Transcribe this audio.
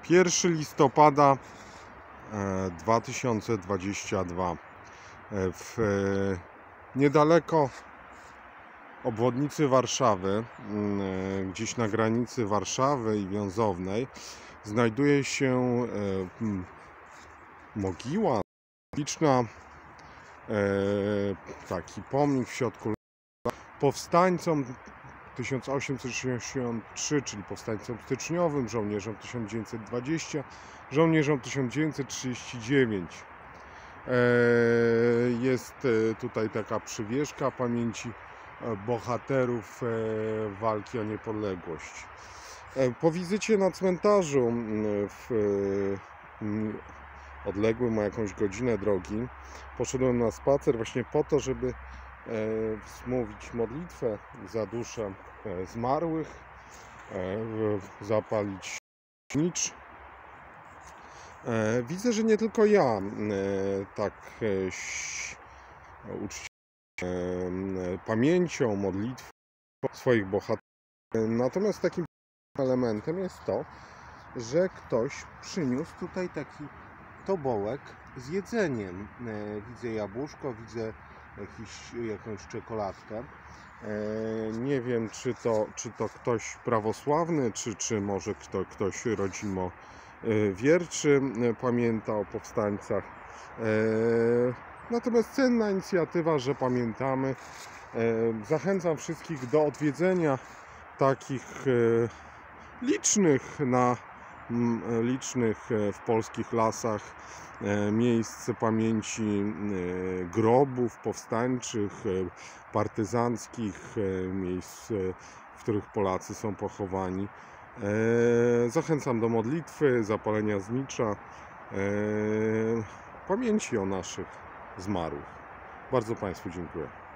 1 listopada 2022 niedaleko obwodnicy Warszawy, gdzieś na granicy Warszawy i Wiązownej, znajduje się mogiła liczna, taki pomnik w środku powstańcom 1863, czyli powstańcom styczniowym, żołnierzom 1920, żołnierzom 1939. Jest tutaj taka przywieszka pamięci bohaterów walki o niepodległość. Po wizycie na cmentarzu odległym o jakąś godzinę drogi poszedłem na spacer właśnie po to, żeby zmówić modlitwę za duszę zmarłych, zapalić znicz. Widzę, że nie tylko ja tak uczciłem pamięcią, modlitwą swoich bohaterów. Natomiast takim elementem jest to, że ktoś przyniósł tutaj taki tobołek z jedzeniem. Widzę jabłuszko, widzę jakąś czekoladkę. Nie wiem, czy to ktoś prawosławny, czy może ktoś rodzimo wierczy, pamięta o powstańcach. Natomiast cenna inicjatywa, że pamiętamy. Zachęcam wszystkich do odwiedzenia takich licznych w polskich lasach miejsc pamięci grobów powstańczych, partyzanckich, miejsc, w których Polacy są pochowani. Zachęcam do modlitwy, zapalenia znicza, pamięci o naszych zmarłych. Bardzo Państwu dziękuję.